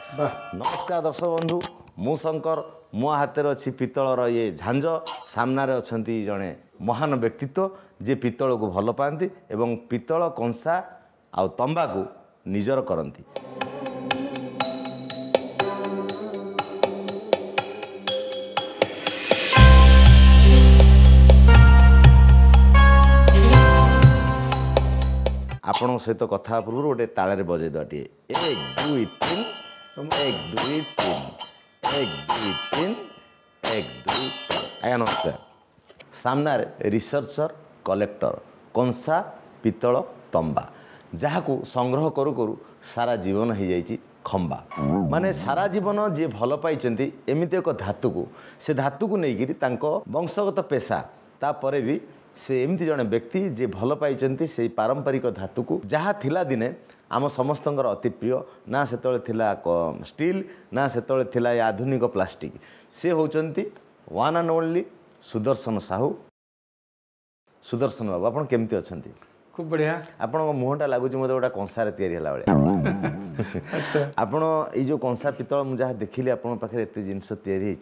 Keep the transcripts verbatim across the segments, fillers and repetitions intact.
नमस्कार दर्शक बंधु मु शंकर मो हाथ अच्छी पितलर ये झांझ सामने अच्छा जड़े महान व्यक्तित्व जे पितल को भल पाती एवं पितल कंसा आ तंबा को निजर करती। आपण सहित कथा पूर्व गोटे ताल बजे दे एक दुई तीन एक दुई तीन एक दुई तीन एक दुई तीन। आज्ञा नमस्कार। सामना रिसर्चर कलेक्टर कंसा पितल तंबा जहाँ को संग्रह करू करू सारा जीवन हो जाइए खंबा माने सारा जीवन जी भल पाई एमती एक धातु को से धातु को लेकिन वंशगत पेशा तापर भी से एमती जड़े व्यक्ति जे भल पाई से पारंपरिक धातु को जहाँ थिला दिने आम समस्त अति प्रिय ना से स्टील ना से आधुनिक प्लास्टिक से होचंती one and only Sudarshan Sahu. Sudarshan बाबू आप केमती अच्छा? खूब बढ़िया। आपण मुहटा लगुच मत गोटे कंसार या भाया आपण यो कंसा पितल मुझे देखिली आप पाखे एत जिनस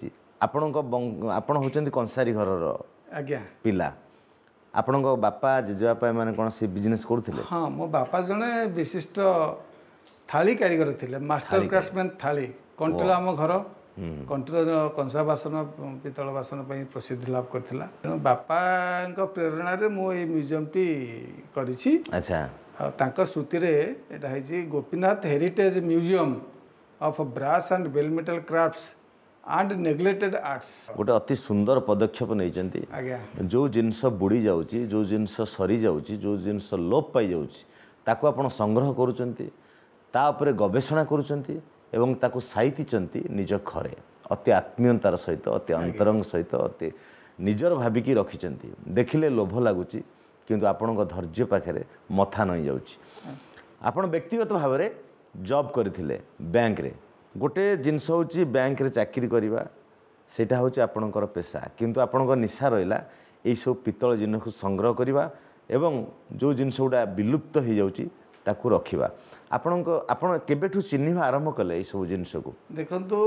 आपण होचंती कंसारी घर आज्ञा पिला आपण बापा जेजेबापा मैंने कौन से बिजनेस करते? हाँ मो बापा जड़े विशिष्ट थाली कारीगर थे मास्टर क्राफ्टमैन थाली कंटिल आम घर कंटिल कंसा बासन पितल बासन प्रसिद्धि लाभ करथिला तेणु बापा प्रेरणा रे मो ए म्यूजियम टी करिछि। अच्छा तांका स्मृति रे एटा है Gopinath heritage museum of brass and bell metal crafts and neglected arts गोटे अति सुंदर पदक्षेप नहीं आज्ञा। जो जिनस बुड़ी जाउची जो जिनस सरी जाउची जो जिनस लोप पाई जाउची ताको आपण संग्रह करूचंती ता उपरे गवेषणा करूचंती एवं ताको साइतिचंती निज घरे अति आत्मीयतार सहित अति अंतरंग सहित अति निजर भाविकी रखिचंती देखिले लोभ लागुची किंतु आपणक धैर्य पाखे मथा नहीं जाउची। आपण व्यक्तिगत भाव में जॉब करथिले बैंक रे गोटे जिनस हूँ बैंक रे चाकरी करवा सेटा हूँ आपणकर पेशा किंतु आपणकर निशा रहा यही सब पितल जिन को संग्रह करवा एवं जो जिनस गुड़ा विलुप्त हो जाउची ताकू रखिबा आपण आपण केबेठु चिन्हिबा आरंभ कले यही सब जिनस को? देखंतु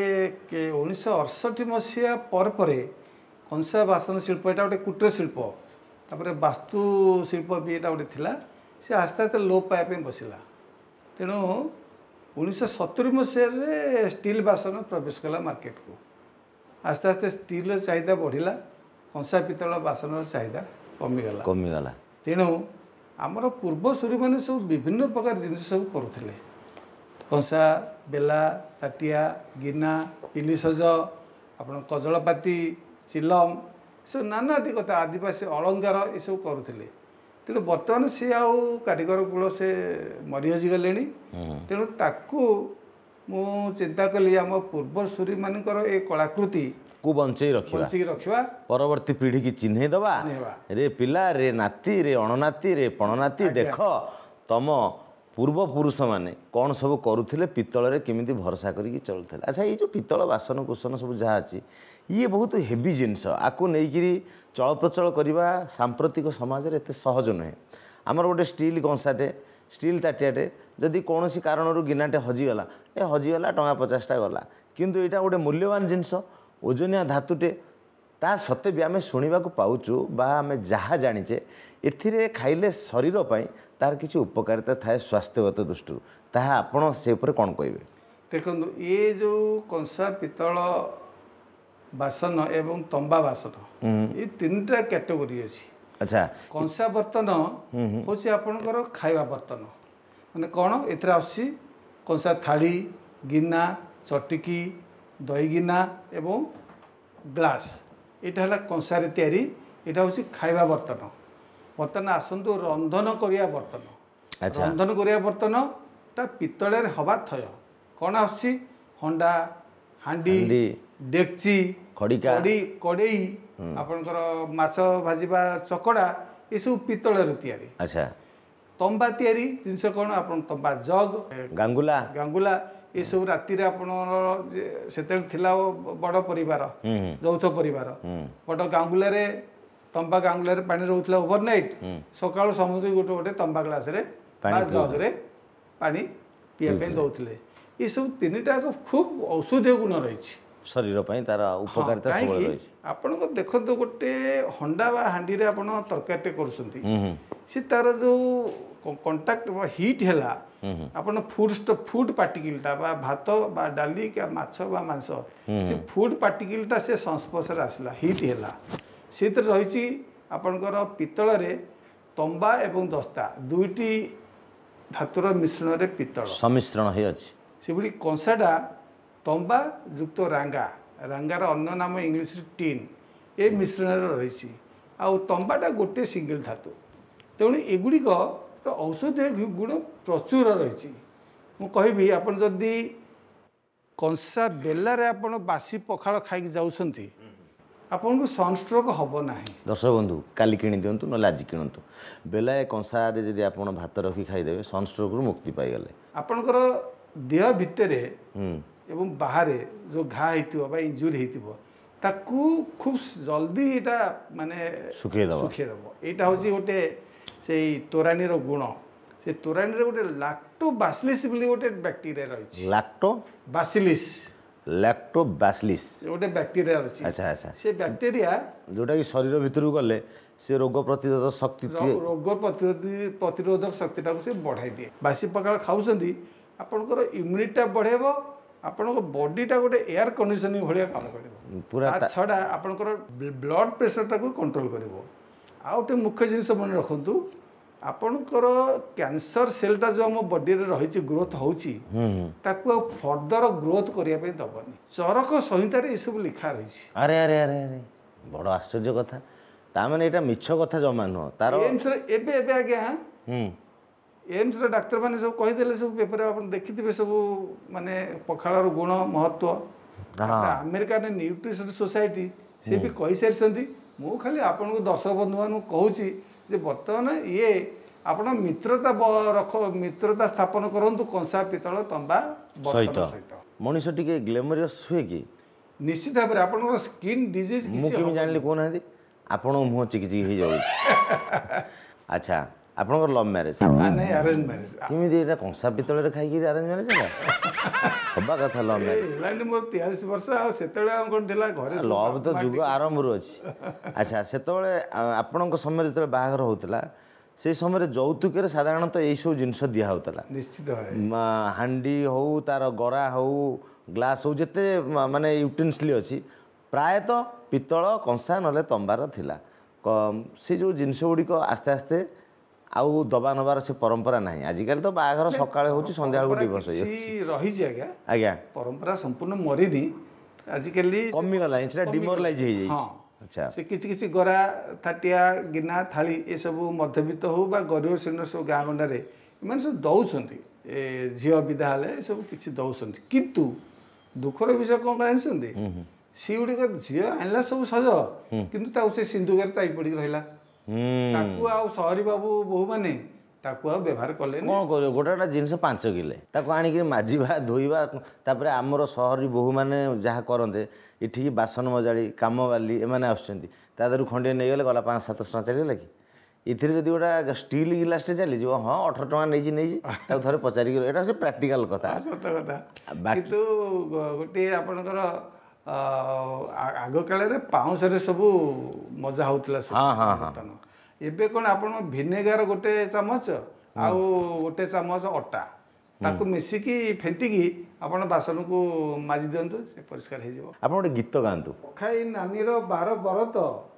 ये उन्नीस अड़सठ मसीहा पर पर कंसा बासन शिल्प एटा गोटे कुटीर शिल्प तापर वास्तु शिल्प भी एटा गोटे थिला से आस्ते आस्ते लोप पाइबा बसिला तेणु उन्नीस सत्तरी मसीह स्टील बासन प्रवेश कला मार्केट को आस्ते आस्ते स्टील चाहिदा बढ़िला कंसा पितल बासन चाहिदा कमीगला कमीगला तेणु आमर पूर्वसूरी मैंने सब विभिन्न प्रकार जिनिस सब करुले कंसा बेला ताटिया गिना पिलीसज आपण कजलपाती चिलम सब नाना आदि कथा आदिवासी अलंकार ये सब करुले तेणु बर्तमान सी आउ कारीगर कूल से मरी हजिगले तेणु ताकू मु चिंता कली आम पूर्वसूरी मानकर ए कलाकृति को बंचई रखिबा रखिबा परवर्ती पीढ़ी की चिन्हे दबा रे पिला रे नाती रे अणनाती रे पणनाती देख तम पूर्व पुरुष माने कौन सब करुले पितल रे केमिति भरोसा करिकी चलुथिले। अच्छा ये जो पितल बासन कुसन सब जहाँ अच्छी ये बहुत हेवी जिनस आपको नहीं चल प्रचल करवा सांप्रतिक समाज रे एते सहज नुहे। आमर गोटे स्टील कंसाटे स्टील ताटियाटे जदि कौन कारण गिनाटे हजिगला ए हजिगला टंका पचासटा गला किंतु यहाँ गोटे मूल्यवान जिनस ओजनिया धातुटे ता सत्ते भी आम शुणा पाचु बा आम जहाँ जाचे ए खाइले शरीर पर तार किसी उपकारिता थाए स्वास्थ्यगत दृष्टि ताहा आपण से ऊपर कौन कहे? देखो ये जो कंसा पितल बासन एवं तंबा बासन ये तीन टा कैटेगोरी अच्छी। अच्छा कंसा बर्तन हूँ आपणकर खाଇବା बर्तन माने कौन एथरा आसी कंसा थाली गिना चटिकी दही गिना एवं ग्लास यहाँ है कंसारे तैयारी यहाँ हूँ खाଇବା बर्तन बर्तन आसतु रंधन करिया बर्तन। अच्छा रंधन करिया बर्तन टा पितल हवा थय कौन आसी हंडा हांडी डेक्ची खड़िका कड़े आपणकर माछ भाजिबा चकड़ा ये सब पितल तैयारी। अच्छा तंबा तैयारी जिनस कौन आप तंबा जग गांगुला गांगुला ये सब राति से बड़ परिवार यौथ परिवार बड़ गांगुला तंबा गांगुला पानी रोला ओवरनाइट सकाल समुद्र गोटे गोटे तंबा ग्लास जग रे पानी पीवा दौले ये सब तीनटा खूब औषधीय गुण रही शरीर पर तार उपकारिता सब रही आपण देखो गोटे हंडा बा हांडी रे आपण तरकारी कर सी तार जो कंटाक्ट हिट है आपण फूड स्टफ फूड पार्टिकलटा बा भात बा डाली क्या माछ बा मांस से फूड पार्टिकलटा से संस्पर्श आसला हिट है से रही आपणकर पितल रे तंबा एवं दस्ता दुईटी धातुर मिश्रण रे पितल सम्मिश्रण है अछि से भली कंसाटा तंबा युक्त रांगा रांगार अन्य नाम इंग्लीश टीन ए मिश्रण रही आउ तंबाटा गोटे सिंगल धातु तेणु एगुड़िक औषधीय गुण प्रचुर रही मु कहबी आपन जदि कंसा बेलारे आपन बासी पखाल खाई जाउछंती आपन को सनस्ट्रोक हबो नाही। दर्शक बंधु काली किणी दियंतु न आज किणंतु बेलाए कंसा रे जदि आपन भात रखी खाई देबे सनस्ट्रोक रु मुक्ति पाई गले आपनकर देह भितरे एवं बाहर जो घा हेतिबो बा इंजुरी हेतिबो ताकू खूब जल्दी एटा माने सुखे दबो सुखे दबो एटा होची गोटे से तोरानी रो गुण से तोरानी रे गोटे लैक्टोबासिलिस बोली गोटे बैक्टीरिया रही लैक्टो बासिलिस लैक्टोबासिलिस गोटे बैक्टीरिया रही अच्छा अच्छा से बैक्टीरिया जोटा कि शरीर भितर गले से रोग प्रतिरोधक शक्ति रोग प्रतिरोधक शक्तिटा से बढ़ाई दिए बासी पखाल खाऊसंदी आपनकर इम्यूनिटी बढ़ेबो आपनको बॉडीटा गोटे एयर कंडीशनिंग भलिया काम करिवो पूरा छडा आपनकर ब्लड प्रेशरटा को कंट्रोल करिवो आ गोटे मुख्य जिनिस मन रखंतु आपनकर कैंसर सेलटा जो हम बॉडी रे रहिछि ग्रोथ होउछि ताकू फर्दर ग्रोथ करिया पे दबनी चरक संहिता रे ई सब लिखा रहिछि अरे अरे अरे अरे बड़ आश्चर्य कथा ता माने एटा मिछ कथा जमा न तार एम्स रे एबे एबे आगे हां एम्स रे डाक्टर माने सब कहि देले सब पेपर आपन देखिथिबे सब माने पखाळर गुण महत्व अमेरिका ने न्यूट्रिशन सोसाइटी से भी कहि सारसंती मु खाली आपन को दर्शक बंधु मान कहूची जे वर्तमान ये आपण मित्रता रख मित्रता स्थापन करंतु कंसा पितल तंबा बर्तन सहित मनीष टिके ग्लैमरियस हुए कि निश्चित भाव में आपन स्किन डिजीज मु केमी जानली कोन हदी आपन मुह चिकचिक हो जाउ अच्छा आपनकर लव मैरिज नहीं अरेंज मैरिज केमी एटा कंसा पितल रे खाई कि अरेंज मैरिज हबा कथा लव मैरिज लाइन मोर तैंतालीस वर्ष आ सेतळे हम कोन दिला घरे लव तो जुग आरंभ रु अछि अच्छा सेतळे आपनक समय जते बाहागर होतला से समय जौतुक साधारणतः यही सब जिनस दिया होता निश्चित हांडी हो तार गरा हो ग्लास हो जिते माने यूटेन्सिल अच्छी प्रायतः पितल कंसा ना तंबार थिला से जो जिनस गुड़िक आस्ते आस्ते आउ दबा नबार से परंपरा नहीं आजिकल तो बाहागर सकाळे होची संध्या बेलू डिवोर्स रही आज्ञा आज्ञा परंपरा संपूर्ण मरीनी आजिकल कमी गला इनसे डिमोरलाइज हो जाई अच्छा से किसी किसी गरा थाटिया गिना थाली ये सब मध्यवित्त हो बा गरीब श्रेणी सब गाँ गंडारे मैंने सब दौरान झील विदा हेल्ले सब किसी दौरान किंतु दुखर विषय कौन जानते सी गुड़िक झील आनला सब सज किंतु से सिंधुगार ताई पड़ी रहा ताकू आ सहरी बाबू बहु मैंने ताकू आ व्यवहार कले कौन कर गोटे जिनस पांच किले ताको आनिक माजिबा धोइबा तापर आमर सहरी बहु मैंने जहाँ करते इठी बासन मजाड़ी कम बाली एम आसुँच तादर खंडे नहीं गले गला पाँच सात टका चलीगला कि इथिर जदि गोटा स्टील गिलासटे चली हाँ अठर टका नहीं नहीं थे पचारिक यहाँ से प्राक्टिकल कथा सत कथा किंतु गोटे आपणकर आग काल पाउंस सब मजा होता हाँ हाँ हाँ एबे कौन आप भिनेगार गोटे चामच आउ गोटे चामच अटा ताकू मिसिकी फेंटिकी आपण बासन को माजी दिंतु से परिष्कार हो आप गोटे गीत गाँतु अखाई नानीर बार बरत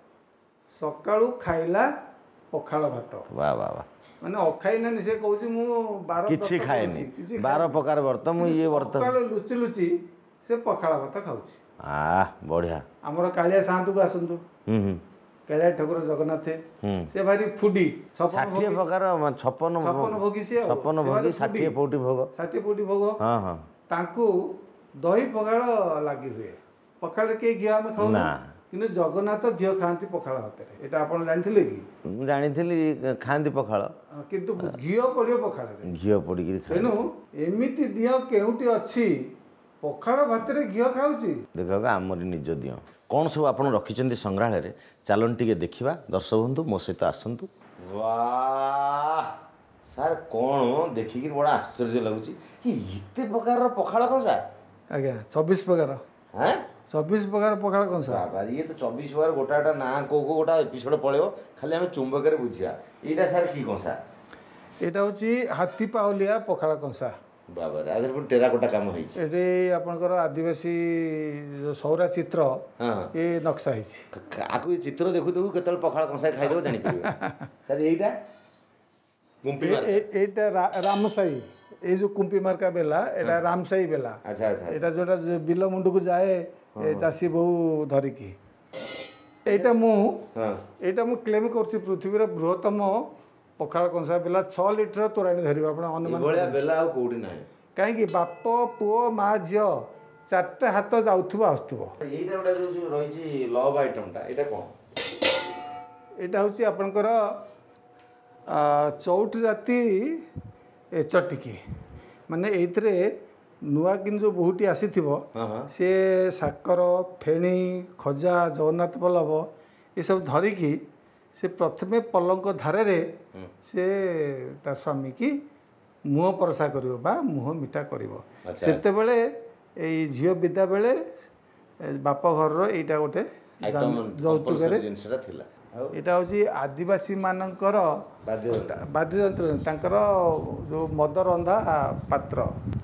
सकाळू खाइला पखाल भात वाह वाह वाह माने अखाई नानी से कहूँ मु बार किछि खाएनी बार प्रकार व्रत मु ये व्रत लुचि लुचि से पखाल भात खाऊची आ बढ़िया आमर कालिया साहतु को आसतु कैला ठाकुर जगन्नाथ से भारी फुडी षाठिए प्रकार छप्पन छप्पन भोगी से छप्पन भोगी षाठिए पौटी भोग षाठिए पौटी भोग हाँ हाँ तांकू दही पखाल लगी हुए पखाल के घी आम खाऊ किंतु जगन्नाथ घी खाती पखाल भात एटा आपण जानिथिले कि जानिथिली खाती पखाल किंतु घी पड़ियो पखाल घी पड़ी तेणु एमिति दिह केउटी अछि पखाल भात रे घी खाऊची देख आमरी निज दिह कौन सब आप रखिंट संग्रहालय चलन टी देखा दर्शक बंधु मो सहित आसतु वाह ସାର୍ କ'ଣ ଦେଖିକି ବଡ଼ ଆଶ୍ଚର୍ଯ୍ୟ ଲାଗୁଛି କି ଏତେ ପ୍ରକାରର ପଖାଳ କଂସା। ଆଜ୍ଞା ଚବିଶ ପ୍ରକାର ହାଁ ଚବିଶ ପ୍ରକାର ପଖାଳ କଂସା। ବାବା ଇଏ ତ ଚବିଶ ପ୍ରକାର ଗୋଟା ଗୋଟା ନାଁ କେଉଁ କେଉଁ ଗୋଟା ଏପିସୋଡ଼ ପଳେଇବ ଖାଲି ଆମେ ଚୁମ୍ବକରେ ବୁଝିବା। ଏଇଟା ସାର୍ କି କଂସା? ଏଇଟା ହେଉଛି ହାତୀ ପାଉଲିଆ ପଖାଳ କଂସା। ବାବାରେ ଆ ଦେହରେ ପୁଣି ଟେରାକୋଟା କାମ ହେଇଛି। ଏଠି ଆପଣଙ୍କର ଆଦିବାସୀ ଯେଉଁ ସୌରା ଚିତ୍ର ଏ ନକ୍ସା ହେଇଛି। ଆକୁ ଏ ଚିତ୍ର ଦେଖୁ ଦେଖୁ କେତେବେଳେ ପଖାଳ କଂସା ଖାଇଦେବ ଜାଣିପାରିବ। ସାର୍ ଏଇଟା এইটা রামসাই এই যে কুম্পি মার্কা বেলা এটা রামসাই বেলা। আচ্ছা আচ্ছা এটা যেটা বিল মুন্ডুকু যায় চাষী বউ ধরিকি। এইটা মু এইটা মু ক্লেম করছি পৃথিবীর বৃহত্তম পখাଳ କଂସା ବେଲା ଛଅ ଲିଟର ତୋରାଣି ଧରିବ ଆପଣ ଅନୁମାନ। ବେଲା ଆଉ କୋଉଠି ନାହିଁ କାହିଁକି ବାପ ପୁଅ ମା ଝିଅ ଚାରିଟା ହାତ ଯାଉଥିବ ଆସୁଥିବ। ଏଇଟା ଗୋଟେ ଯୋଉ ରହିଛି ଲଭ୍ ଆଇଟମଟା ଏଇଟା କ'ଣ? ଏଇଟା ହେଉଛି ଆପଣଙ୍କର ଚଉଠି ରାତି ଚଟିକି ମାନେ ଏଇଥିରେ ନୂଆ କିନ୍ତୁ ଯେଉଁ ବୋହୂଟି ଆସିଥିବ ସେ ସାକର ଫେଣି ଖଜା ଜଗନ୍ନାଥ ବଲ୍ଲଭ ଏସବୁ ଧରିକି ସେ ପ୍ରଥମେ ପଲଙ୍କ ଧାରରେ ସେ ତା ସ୍ୱାମୀକି ମୁହଁ ପରସା କରିବ ବା ମୁହଁ ମିଠା କରିବ। ସେତେବେଳେ ଏଇ ଝିଅ ବିଦା ବେଳେ ବାପ ଘରର ଏଇଟା ଗୋଟେ ଯୌତୁକରେ ଜିନିଷଟା ଥିଲା। ଏଇଟା ହେଉଛି ଆଦିବାସୀମାନଙ୍କର ବାଦ୍ୟଯନ୍ତ୍ର ତାଙ୍କର ଯେଉଁ ମଦ ରନ୍ଧା ପାତ୍ର।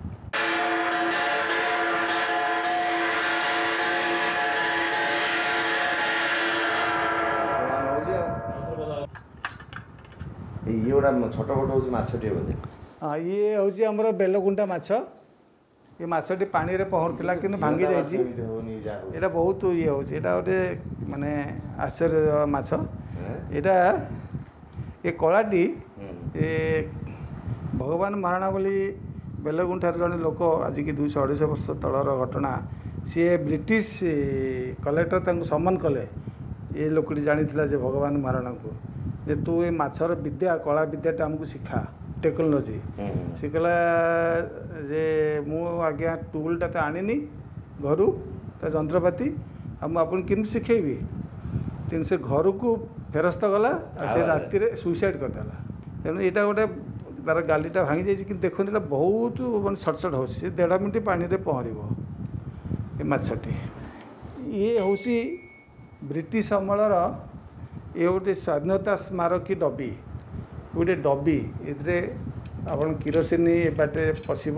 ଇଏ ଗୋଟା ଛୋଟ ଫୋଟ ହେଉଛି ମାଛଟିଏ ବୋଧେ। ହଁ ଇଏ ହେଉଛି ଆମର ବେଲଗୁଣ୍ଡା ମାଛ। ଏ ମାଛଟି ପାଣିରେ ପହଁରୁଥିଲା କିନ୍ତୁ ଭାଙ୍ଗି ଯାଇଛି। ଏଇଟା ବହୁତ ଇଏ ହେଉଛି। ଏଇଟା ଗୋଟେ ମାନେ ଆଶ୍ଚର୍ଯ୍ୟ ମାଛ। ଏଇଟା ଏ କଳାଟି ଏ ଭଗବାନ ମହାରଣା ବୋଲି ବେଲଗୁଣ୍ଠାର ଜଣେ ଲୋକ ଆଜିକି ଦୁଇଶହ ଅଢ଼େଇଶହ ବର୍ଷ ତଳର ଘଟଣା। ସିଏ ବ୍ରିଟିଶ କଲେକ୍ଟର ତାଙ୍କୁ ସମନ କଲେ। ଏ ଲୋକଟି ଜାଣିଥିଲା ଯେ ଭଗବାନ ମହାରଣାଙ୍କୁ ଯେ ତୁ ଏ ମାଛର ବିଦ୍ୟା କଳା ବିଦ୍ୟାଟା ଆମକୁ ଶିଖା ଟେକ୍ନୋଲୋଜି। ସେ କହିଲା ଯେ ମୁଁ ଆଜ୍ଞା ଟୁଲ୍ଟା ତ ଆଣିନି ଘରୁ ତା ଯନ୍ତ୍ରପାତି ଆଉ ମୁଁ ଆପଣଙ୍କୁ କେମିତି ଶିଖେଇବି। ତେଣୁ ସେ ଘରକୁ ଫେରସ୍ତ ଗଲା ଆଉ ସେ ରାତିରେ ସୁଇସାଇଡ଼୍ କରିଦେଲା। ତେଣୁ ଏଇଟା ଗୋଟେ ତାର ଗାଲିଟା ଭାଙ୍ଗି ଯାଇଛି କିନ୍ତୁ ଦେଖନ୍ତୁ ଏଇଟା ବହୁତ ମାନେ ଛଟଛଟ ହେଉଛି। ସେ ଦେଢ଼ ମିନିଟ୍ ପାଣିରେ ପହଁରିବ ଏ ମାଛଟି। ଇଏ ହେଉଛି ବ୍ରିଟିଶ ଅମଳର ଇଏ ଗୋଟେ ସ୍ୱାଧୀନତା ସ୍ମାରକୀ ଡବି ଗୋଟେ ଡବି। ଏଥିରେ ଆପଣ କିରୋସିନ ଏ ବାଟେ ପଶିବ।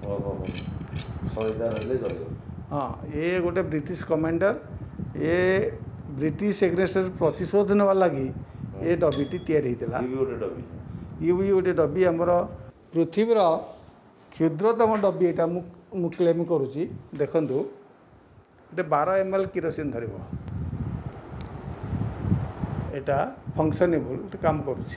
ହଁ ଏ ଗୋଟେ ବ୍ରିଟିଶ କମାଣ୍ଡର ଏ ବ୍ରିଟିଶ ଏଗ୍ରେସର ପ୍ରତିଶୋଧ ନେବା ଲାଗି ଏ ଡବିଟି ତିଆରି ହେଇଥିଲା। ଇଏ ବି ଗୋଟେ ଡବି ଆମର ପୃଥିବୀର କ୍ଷୁଦ୍ରତମ ଡବି ଏଇଟା ମୁଁ ମୁଁ କ୍ଲେମ୍ କରୁଛି। ଦେଖନ୍ତୁ ଗୋଟେ ବାର ଏମ୍ ଏଲ୍ କିରୋସିନ ଧରିବ। ଏଇଟା ଫଙ୍କସନେବୁଲ୍ କାମ କରୁଛି।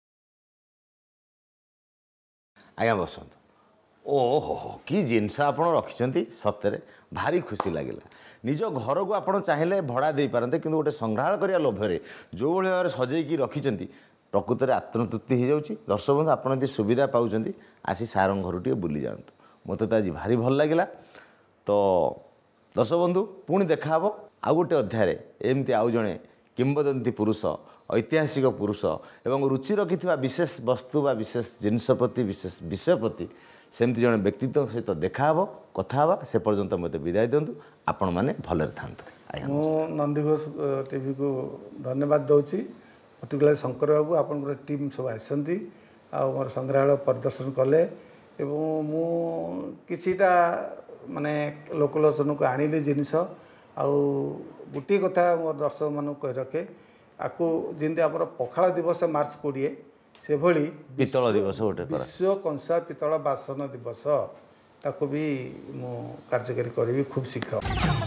ଆଜ୍ଞା ବସନ୍ତୁ। ଓହୋ କି ଜିନିଷ ଆପଣ ରଖିଛନ୍ତି ସତରେ ଭାରି ଖୁସି ଲାଗିଲା। ନିଜ ଘରକୁ ଆପଣ ଚାହିଁଲେ ଭଡ଼ା ଦେଇପାରନ୍ତେ କିନ୍ତୁ ଗୋଟେ ସଂଗ୍ରହାଳୟ କରିବା ଲୋଭରେ ଯେଉଁଭଳି ଭାବରେ ସଜେଇକି ରଖିଛନ୍ତି ପ୍ରକୃତରେ ଆତ୍ମତୃପ୍ତି ହେଇଯାଉଛି। ଦର୍ଶକ ବନ୍ଧୁ ଆପଣ ଯଦି ସୁବିଧା ପାଉଛନ୍ତି ଆସି ସାରଙ୍କ ଘରୁ ଟିକେ ବୁଲି ଯାଆନ୍ତୁ। ମୋତେ ତ ଆଜି ଭାରି ଭଲ ଲାଗିଲା। ତ ଦର୍ଶକ ବନ୍ଧୁ ପୁଣି ଦେଖାହେବ ଆଉ ଗୋଟେ ଅଧ୍ୟାୟରେ ଏମିତି ଆଉ ଜଣେ କିମ୍ବଦନ୍ତୀ ପୁରୁଷ ଐତିହାସିକ ପୁରୁଷ ଏବଂ ରୁଚି ରଖିଥିବା ବିଶେଷ ବସ୍ତୁ ବା ବିଶେଷ ଜିନିଷ ପ୍ରତି ବିଶେଷ ବିଷୟ ପ୍ରତି ସେମିତି ଜଣେ ବ୍ୟକ୍ତିତ୍ୱ ସହିତ ଦେଖାହେବ କଥା ହେବା। ସେ ପର୍ଯ୍ୟନ୍ତ ମୋତେ ବିଦାୟ ଦିଅନ୍ତୁ। ଆପଣମାନେ ଭଲରେ ଥାନ୍ତୁ। ଆଜ୍ଞା ମୁଁ ନନ୍ଦିଘୋଷ ଟିଭିକୁ ଧନ୍ୟବାଦ ଦେଉଛି। ପର୍ଟିକୁଲାର ଶଙ୍କର ବାବୁ ଆପଣଙ୍କର ଟିମ୍ ସବୁ ଆସିଛନ୍ତି ଆଉ ମୋର ସଂଗ୍ରହାଳୟ ପରିଦର୍ଶନ କଲେ ଏବଂ ମୁଁ କିଛିଟା ମାନେ ଲୋକଲୋଚନକୁ ଆଣିଲି ଜିନିଷ। ଆଉ ଗୋଟିଏ କଥା ମୋର ଦର୍ଶକମାନଙ୍କୁ କହି ରଖେ ଆକୁ ଯେମିତି ଆମର ପଖାଳ ଦିବସ ମାର୍ଚ୍ଚ କୋଡ଼ିଏ ସେଭଳି ପିତ୍ତଳ ଦିବସ ଗୋଟେ ବିଶ୍ୱ କଂସା ପିତ୍ତଳ ବାସନ ଦିବସ ତାକୁ ବି ମୁଁ କାର୍ଯ୍ୟକାରୀ କରିବି ଖୁବ୍ ଶୀଘ୍ର।